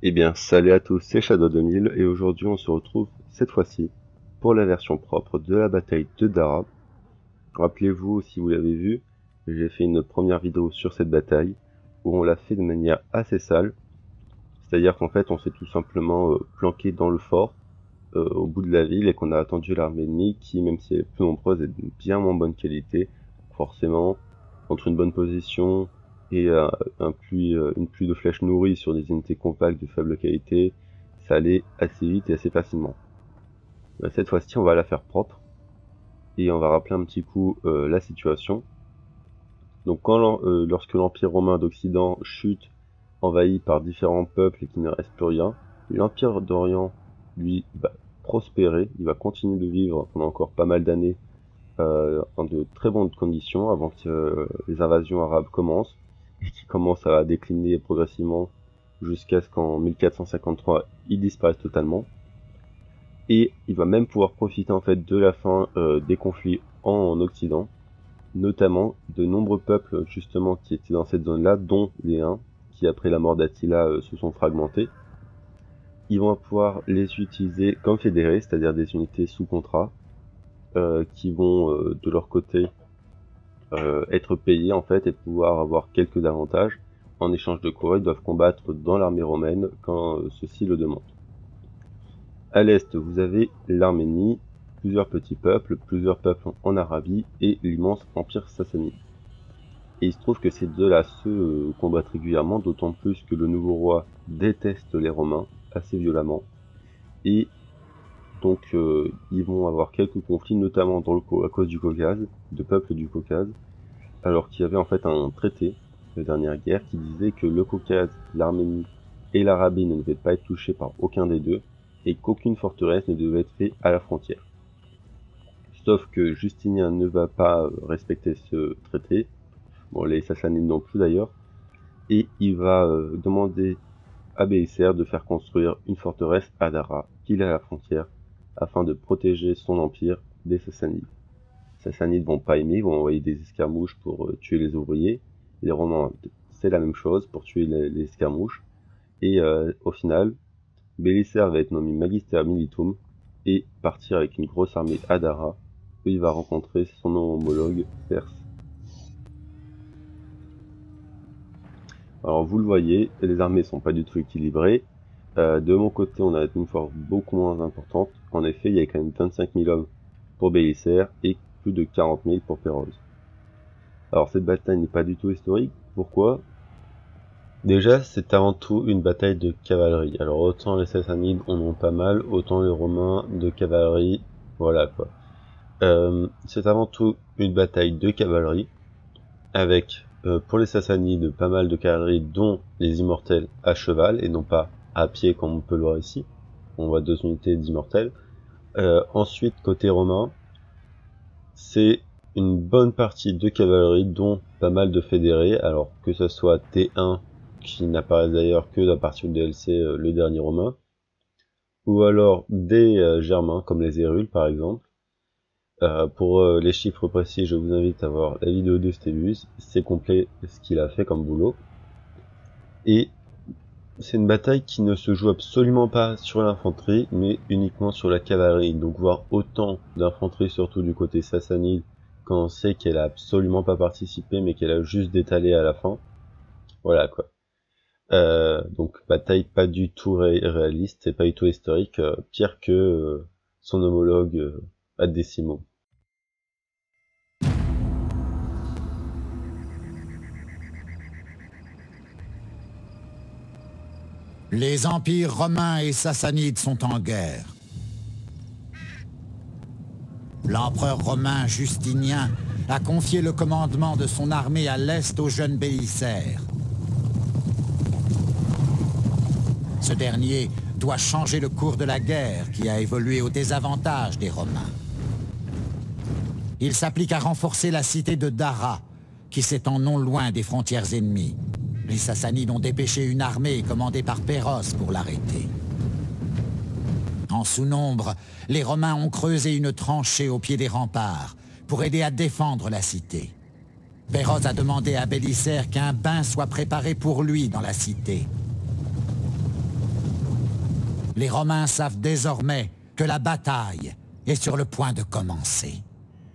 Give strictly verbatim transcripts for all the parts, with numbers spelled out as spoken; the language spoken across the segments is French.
Eh bien, salut à tous, c'est Shadow deux mille et aujourd'hui on se retrouve cette fois-ci pour la version propre de la bataille de Dara. Rappelez-vous, si vous l'avez vu, j'ai fait une première vidéo sur cette bataille où on l'a fait de manière assez sale, c'est-à-dire qu'en fait on s'est tout simplement euh, planqué dans le fort euh, au bout de la ville et qu'on a attendu l'armée ennemie qui, même si elle est plus nombreuse, est de bien moins bonne qualité. Forcément, entre une bonne position et euh, un pluie, euh, une pluie de flèches nourries sur des unités compactes de faible qualité, ça allait assez vite et assez facilement. Euh, cette fois-ci, on va la faire propre et on va rappeler un petit coup euh, la situation. Donc, quand euh, lorsque l'Empire romain d'Occident chute, envahi par différents peuples et qu'il ne reste plus rien, l'Empire d'Orient, lui, va prospérer, il va continuer de vivre pendant encore pas mal d'années euh, en de très bonnes conditions avant que euh, les invasions arabes commencent et qui commencent à décliner progressivement jusqu'à ce qu'en mille quatre cent cinquante-trois ils disparaissent totalement. Et il va même pouvoir profiter en fait de la fin euh, des conflits en Occident, notamment de nombreux peuples justement qui étaient dans cette zone-là, dont les Huns, qui après la mort d'Attila euh, se sont fragmentés. Ils vont pouvoir les utiliser comme fédérés, c'est-à-dire des unités sous contrat, euh, qui vont euh, de leur côté euh, être payés en fait et pouvoir avoir quelques avantages. En échange de quoi ils doivent combattre dans l'armée romaine quand euh, ceux-ci le demandent. À l'est, vous avez l'Arménie, plusieurs petits peuples, plusieurs peuples en Arabie et l'immense empire sassanide. Et il se trouve que ces deux-là se euh, combattent régulièrement, d'autant plus que le nouveau roi déteste les Romains assez violemment. Et donc euh, ils vont avoir quelques conflits, notamment dans le, à cause du Caucase, de peuples du Caucase, alors qu'il y avait en fait un traité de dernière guerre qui disait que le Caucase, l'Arménie et l'Arabie ne devaient pas être touchés par aucun des deux, et qu'aucune forteresse ne devait être faite à la frontière. Sauf que Justinien ne va pas respecter ce traité, bon les Sassanides non plus d'ailleurs, et il va euh, demander à Bélisaire de faire construire une forteresse à Dara, qu'il est à la frontière, afin de protéger son empire des Sassanides. Les Sassanides vont pas aimer, vont envoyer des escarmouches pour euh, tuer les ouvriers. Les Romains, c'est la même chose pour tuer les, les escarmouches. Et euh, au final, Bélisaire va être nommé Magister Militum et partir avec une grosse armée à Dara, où il va rencontrer son homologue Perse. Alors vous le voyez, les armées sont pas du tout équilibrées. Euh, de mon côté, on a une force beaucoup moins importante. En effet, il y a quand même vingt-cinq mille hommes pour Bélisaire et plus de quarante mille pour Péroz. Alors cette bataille n'est pas du tout historique. Pourquoi? Déjà, c'est avant tout une bataille de cavalerie. Alors autant les Sassanides en ont pas mal, autant les Romains de cavalerie, voilà quoi. Euh, c'est avant tout une bataille de cavalerie, avec euh, pour les Sassanides pas mal de cavalerie, dont les immortels à cheval, et non pas à pied comme on peut le voir ici. On voit deux unités d'immortels. Euh, ensuite, côté romain, c'est une bonne partie de cavalerie, dont pas mal de fédérés, alors que ce soit T un, qui n'apparaissent d'ailleurs que à partir du D L C euh, le dernier romain, ou alors des euh, germains, comme les Hérules par exemple. Euh, pour euh, les chiffres précis, je vous invite à voir la vidéo de Stébus, c'est complet ce qu'il a fait comme boulot. Et c'est une bataille qui ne se joue absolument pas sur l'infanterie, mais uniquement sur la cavalerie. Donc voir autant d'infanterie, surtout du côté sassanide, quand on sait qu'elle a absolument pas participé, mais qu'elle a juste détalé à la fin. Voilà quoi. Euh, donc bataille pas du tout ré réaliste et pas du tout historique, euh, pire que euh, son homologue euh, à Décimo. Les empires romains et sassanides sont en guerre. L'empereur romain Justinien a confié le commandement de son armée à l'est au jeune Bélisaire. Ce dernier doit changer le cours de la guerre qui a évolué au désavantage des Romains. Il s'applique à renforcer la cité de Dara, qui s'étend non loin des frontières ennemies. Les Sassanides ont dépêché une armée commandée par Péroz pour l'arrêter. En sous-nombre, les Romains ont creusé une tranchée au pied des remparts pour aider à défendre la cité. Péroz a demandé à Bélisaire qu'un bain soit préparé pour lui dans la cité. Les Romains savent désormais que la bataille est sur le point de commencer.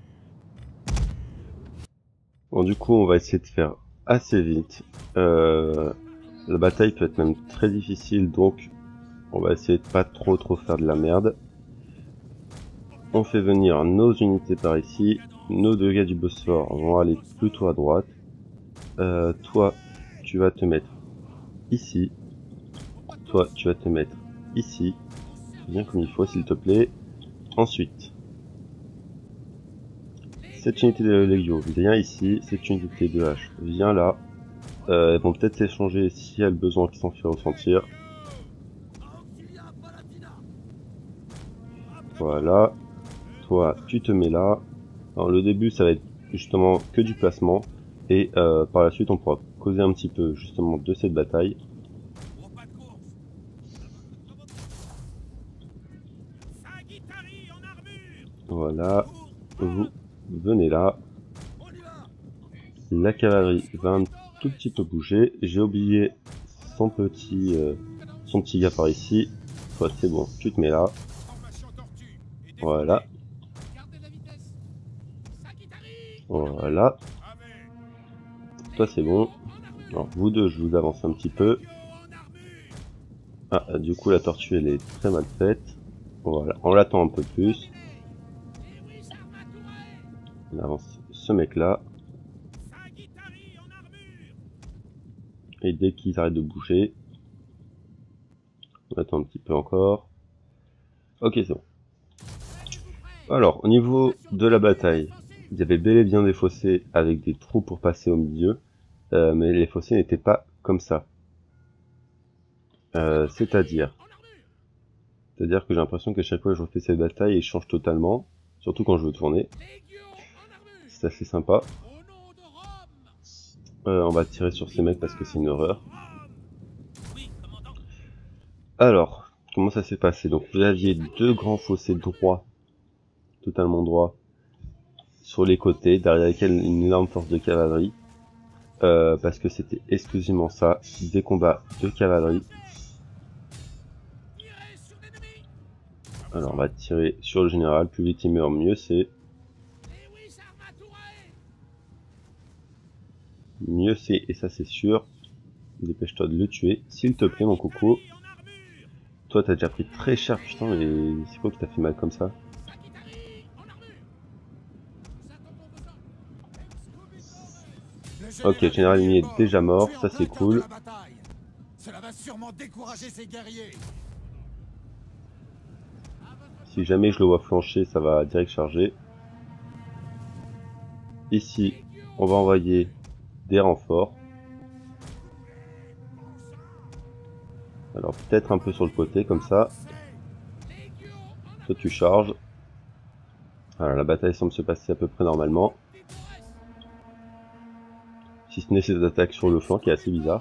Bon, du coup, on va essayer de faire assez vite. Euh, la bataille peut être même très difficile, donc on va essayer de pas trop trop faire de la merde. On fait venir nos unités par ici. Nos deux gars du Bosphore vont aller plutôt à droite. Euh, toi, tu vas te mettre ici. Toi, tu vas te mettre ici. Bien comme il faut, s'il te plaît. Ensuite, cette unité de Legio vient ici. Cette unité de H vient là. Euh, elles vont peut-être s'échanger si elles a le besoin qu'ils s'en fait ressentir. Voilà. Toi, tu te mets là. Alors, le début, ça va être justement que du placement. Et euh, par la suite, on pourra causer un petit peu justement de cette bataille. Voilà. Vous venez là. La cavalerie va un tout petit peu bouger. J'ai oublié son petit, euh, son petit gars par ici. Toi, c'est bon, tu te mets là. Voilà. Voilà. Toi, c'est bon. Alors, vous deux, je vous avance un petit peu. Ah, du coup, la tortue, elle est très mal faite. Voilà, on l'attend un peu plus. On avance ce mec-là. Et dès qu'ils arrêtent de bouger, on attend un petit peu encore. Ok, c'est bon. Alors, au niveau de la bataille, il y avait bel et bien des fossés avec des trous pour passer au milieu, euh, mais les fossés n'étaient pas comme ça. Euh, c'est-à-dire, c'est-à-dire que j'ai l'impression qu'à chaque fois que je refais cette bataille, il change totalement, surtout quand je veux tourner. C'est assez sympa. Euh, on va tirer sur ces mecs parce que c'est une horreur. Alors, comment ça s'est passé? Donc, vous aviez deux grands fossés droits, totalement droits, sur les côtés, derrière lesquels une énorme force de cavalerie, euh, parce que c'était exclusivement ça, des combats de cavalerie. Alors, on va tirer sur le général, plus vite il meurt, mieux c'est. Mieux c'est, et ça c'est sûr. Dépêche-toi de le tuer, s'il te plaît, mon coco. Toi, t'as déjà pris très cher, putain, mais c'est quoi que t'as fait mal comme ça? Ok, le général ennemi est déjà mort, ça c'est cool. Si jamais je le vois flancher, ça va direct charger. Ici, on va envoyer des renforts. Alors peut-être un peu sur le côté, comme ça. Toi tu charges. Alors la bataille semble se passer à peu près normalement. Si ce n'est ces attaques sur le flanc qui est assez bizarre.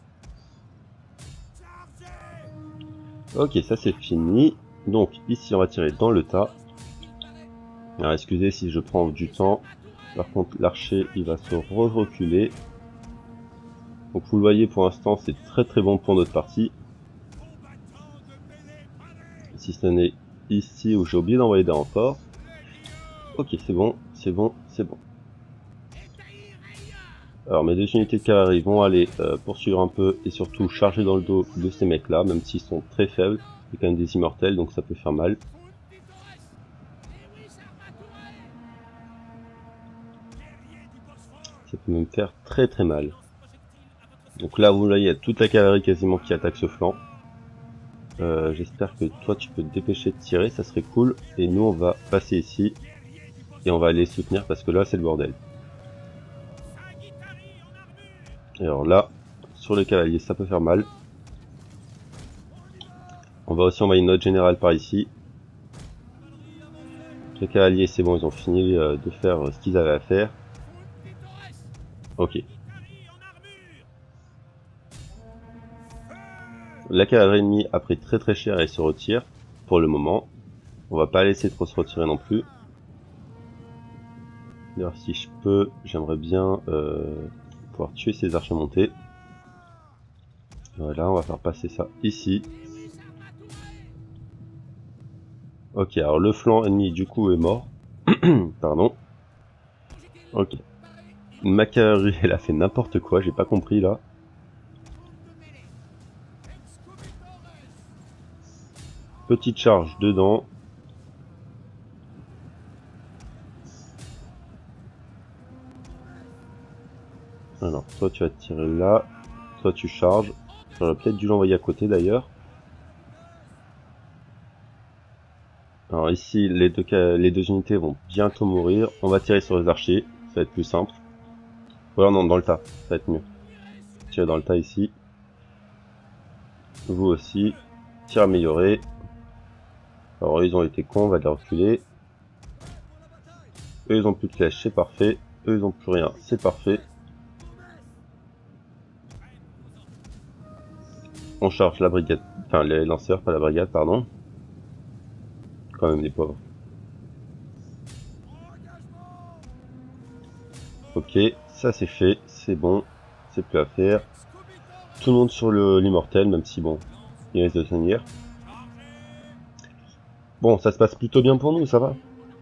Ok, ça c'est fini. Donc ici on va tirer dans le tas. Alors excusez si je prends du temps. Par contre l'archer il va se re-reculer. Donc vous le voyez pour l'instant c'est très très bon pour notre partie. Si ce n'est ici où j'ai oublié d'envoyer des renforts. Ok, c'est bon, c'est bon, c'est bon. Alors mes deux unités de cavalerie vont aller euh, poursuivre un peu et surtout charger dans le dos de ces mecs là, même s'ils sont très faibles. C'est quand même des immortels donc ça peut faire mal. Ça peut même faire très très mal. Donc là vous voyez, il y a toute la cavalerie quasiment qui attaque ce flanc. Euh, J'espère que toi tu peux te dépêcher de tirer, ça serait cool. Et nous on va passer ici. Et on va aller soutenir parce que là c'est le bordel. Et alors là, sur les cavaliers ça peut faire mal. On va aussi envoyer notre général par ici. Les cavaliers c'est bon, ils ont fini de faire ce qu'ils avaient à faire. Ok. La cavalerie ennemie a pris très très cher et se retire pour le moment. On va pas laisser trop se retirer non plus. D'ailleurs si je peux, j'aimerais bien euh, pouvoir tuer ces archers montés. Voilà, on va faire passer ça ici. Ok, alors le flanc ennemi du coup est mort. Pardon. Ok. Ma cavalerie, elle a fait n'importe quoi, j'ai pas compris là. Petite charge dedans. Alors, toi tu vas tirer là, toi tu charges. J'aurais peut-être dû l'envoyer à côté d'ailleurs. Alors ici, les deux, les deux unités vont bientôt mourir. On va tirer sur les archers, ça va être plus simple. Ou alors non, dans le tas, ça va être mieux. Tirer dans le tas ici. Vous aussi. Tir amélioré. Alors ils ont été cons, on va les reculer. Eux ils ont plus de flèches, c'est parfait. Eux ils ont plus rien, c'est parfait. On charge la brigade, enfin les lanceurs, pas la brigade, pardon. Quand même les pauvres. Ok, ça c'est fait, c'est bon, c'est plus à faire. Tout le monde sur le l'immortel, même si bon, il risque de tenir. Bon, ça se passe plutôt bien pour nous, ça va.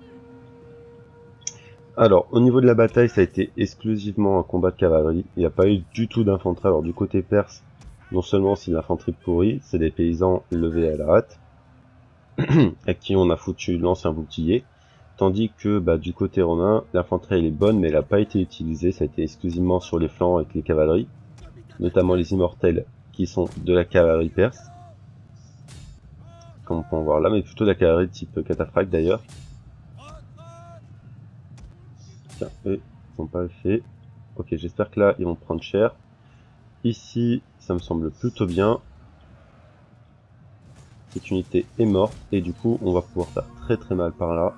Alors, au niveau de la bataille, ça a été exclusivement un combat de cavalerie. Il n'y a pas eu du tout d'infanterie. Alors, du côté perse, non seulement c'est une infanterie pourrie, c'est des paysans levés à la hâte, à qui on a foutu l'ancien bouclier. Tandis que bah, du côté romain, l'infanterie elle est bonne, mais elle n'a pas été utilisée. Ça a été exclusivement sur les flancs avec les cavaleries, notamment les immortels, qui sont de la cavalerie perse, comme on peut en voir là, mais plutôt de la cavalerie de type cataphracte d'ailleurs. Tiens, eux, ils sont pas faits. Ok, j'espère que là, ils vont prendre cher. Ici, ça me semble plutôt bien. Cette unité est morte, et du coup, on va pouvoir faire très très mal par là.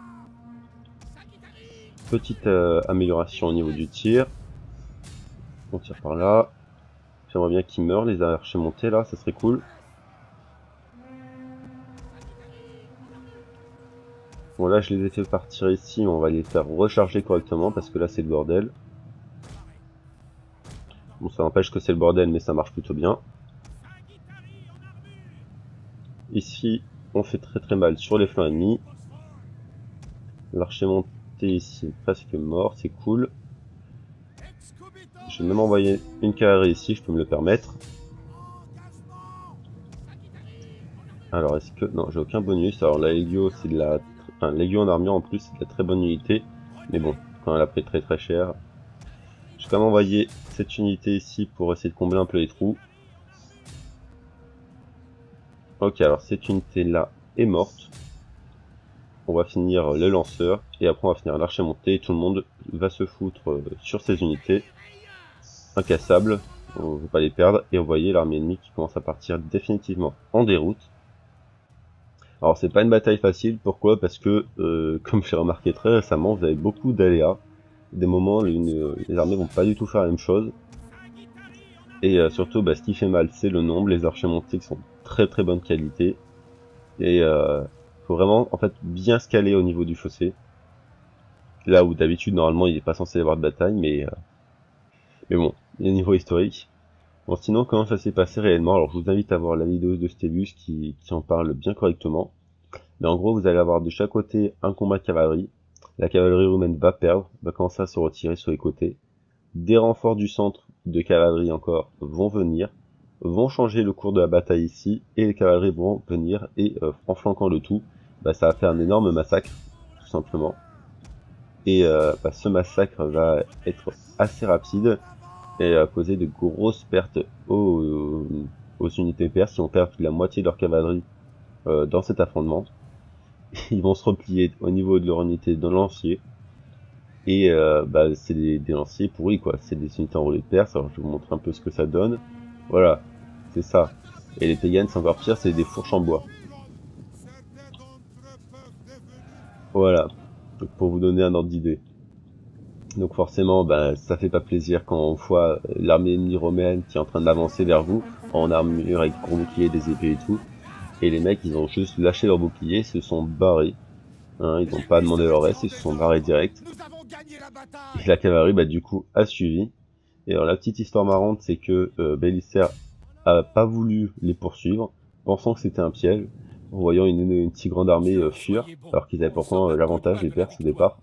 Petite euh, amélioration au niveau du tir. On tire par là. J'aimerais bien qu'ils meurent, les archers montés là, ça serait cool. Bon là je les ai fait partir ici, mais on va les faire recharger correctement parce que là c'est le bordel. Bon ça n'empêche que c'est le bordel mais ça marche plutôt bien. Ici on fait très très mal sur les flancs ennemis. L'archer monté ici est presque mort, c'est cool. Je vais même envoyer une cavalerie ici, je peux me le permettre. Alors est-ce que... Non, j'ai aucun bonus. Alors la Legio c'est de la... Enfin, Legio en armure en plus c'est de la très bonne unité. Mais bon, quand elle a pris très très cher. Je vais quand même envoyer cette unité ici pour essayer de combler un peu les trous. Ok, alors cette unité là est morte. On va finir le lanceur et après on va finir l'archer monté et tout le monde va se foutre sur ces unités. Incassables, on ne veut pas les perdre. Et vous voyez l'armée ennemie qui commence à partir définitivement en déroute. Alors c'est pas une bataille facile, pourquoi? Parce que, euh, comme je l'ai remarqué très récemment, vous avez beaucoup d'aléas. Des moments, les, les armées vont pas du tout faire la même chose. Et euh, surtout, bah, ce qui fait mal, c'est le nombre. Les archers montés qui sont très très bonne qualité. Et euh, faut vraiment, en fait, bien se caler au niveau du fossé. Là où d'habitude, normalement, il n'est pas censé y avoir de bataille, mais... Euh, mais bon, il y a un niveau historique. Bon, sinon, comment ça s'est passé réellement? Alors, je vous invite à voir la vidéo de Stébus qui, qui en parle bien correctement. Mais en gros, vous allez avoir de chaque côté un combat de cavalerie. La cavalerie roumaine va perdre, va commencer à se retirer sur les côtés. Des renforts du centre de cavalerie encore vont venir, vont changer le cours de la bataille ici, et les cavaleries vont venir, et euh, en flanquant le tout, bah, ça va faire un énorme massacre, tout simplement. Et euh, bah, ce massacre va être assez rapide, et à causer de grosses pertes aux, aux unités perses qui ont perdu la moitié de leur cavalerie euh, dans cet affrontement. Ils vont se replier au niveau de leur unité de lanciers, et euh, bah, c'est des, des lanciers pourris quoi, c'est des unités enrôlées de perses. Alors je vais vous montrer un peu ce que ça donne. Voilà, c'est ça. Et les païennes c'est encore pire, c'est des fourches en bois. Voilà, donc pour vous donner un ordre d'idée. Donc forcément, bah, ça fait pas plaisir quand on voit l'armée ennemie romaine qui est en train d'avancer vers vous, en armure avec gros boucliers, des épées et tout. Et les mecs, ils ont juste lâché leur bouclier, se sont barrés. Hein, ils n'ont pas demandé leur reste, ils se sont barrés direct. Et la cavalerie, bah, du coup, a suivi. Et alors, la petite histoire marrante, c'est que euh, Bélisaire a pas voulu les poursuivre, pensant que c'était un piège. en voyant une, une, une si grande armée euh, fuir, alors qu'ils avaient pourtant euh, l'avantage, les Perses, au départ.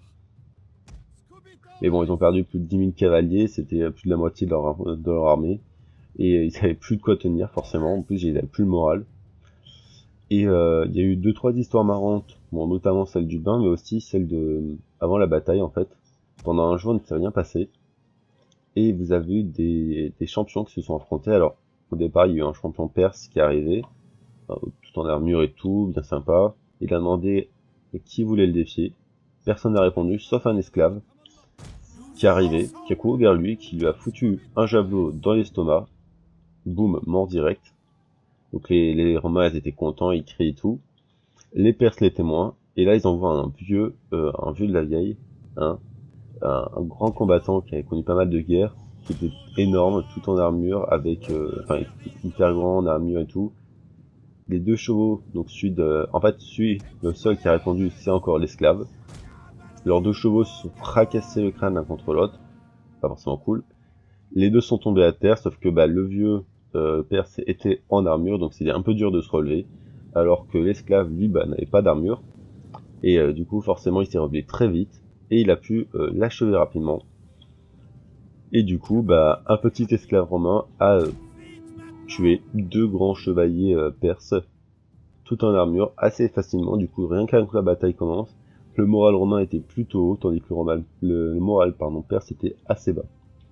Mais bon, ils ont perdu plus de dix mille cavaliers, c'était plus de la moitié de leur, de leur armée, et euh, ils avaient plus de quoi tenir, forcément, en plus ils avaient plus le moral. Et euh, il y a eu deux trois histoires marrantes, bon, notamment celle du bain, mais aussi celle de avant la bataille en fait. Pendant un jour, il ne s'est rien passé, et vous avez eu des, des champions qui se sont affrontés. Alors, au départ, il y a eu un champion perse qui est arrivé, euh, tout en armure et tout, bien sympa. Il a demandé qui voulait le défier. Personne n'a répondu, sauf un esclave qui est arrivé, qui a couru vers lui, qui lui a foutu un javelot dans l'estomac. Boum, mort direct. Donc les, les Romains ils étaient contents, ils crient et tout. Les Perses les témoins, et là ils envoient un vieux, euh, un vieux de la vieille, hein, un, un grand combattant qui avait connu pas mal de guerres, qui était énorme, tout en armure, avec, euh, enfin hyper grand en armure et tout. Les deux chevaux, donc celui de, en fait celui, le seul qui a répondu, c'est encore l'esclave. Leurs deux chevaux se sont fracassés le crâne l'un contre l'autre, pas forcément cool. Les deux sont tombés à terre, sauf que bah le vieux Euh, Perse était en armure, donc c'était un peu dur de se relever, alors que l'esclave, lui, bah, n'avait pas d'armure, et euh, du coup, forcément, il s'est relevé très vite, et il a pu euh, l'achever rapidement. Et du coup, bah, un petit esclave romain a euh, tué deux grands chevaliers euh, perses, tout en armure, assez facilement. Du coup, rien qu'avant que la bataille commence, le moral romain était plutôt haut, tandis que le, romal, le, le moral pardon, perse était assez bas.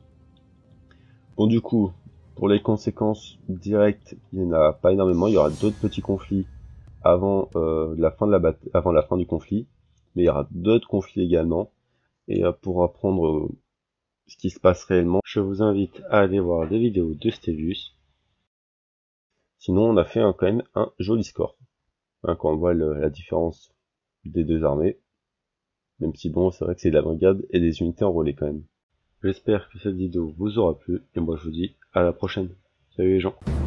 Bon, du coup, pour les conséquences directes, il n'y en a pas énormément. Il y aura d'autres petits conflits avant euh, la fin de la bataille, avant la fin du conflit, mais il y aura d'autres conflits également. Et euh, pour apprendre euh, ce qui se passe réellement, je vous invite à aller voir des vidéos de Stévius. Sinon, on a fait un, quand même un joli score, hein, quand on voit le, la différence des deux armées. Même si bon, c'est vrai que c'est de la brigade et des unités enrôlées quand même. J'espère que cette vidéo vous aura plu, et moi je vous dis à la prochaine. Salut les gens.